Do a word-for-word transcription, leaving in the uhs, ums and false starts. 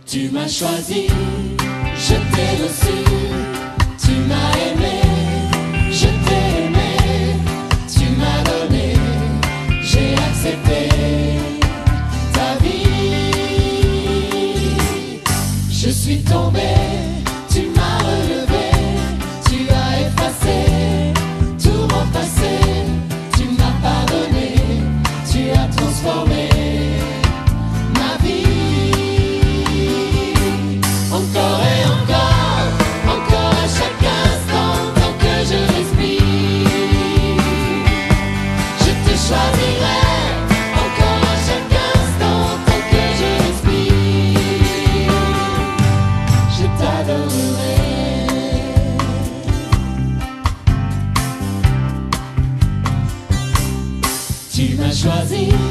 Tu m'as choisi, je t'ai reçu. Tu m'as aimé, je t'ai aimé. Tu m'as donné, j'ai accepté ta vie. Je suis tombé, tu m'as relevé. Tu as effacé tout mon passé. Tu m'as pardonné, tu as transformé ma vie. Encore et encore, encore à chaque instant, tant que je respire, je te choisirai. Encore à chaque instant, tant que je respire, je t'adorerai. Tu m'as choisi,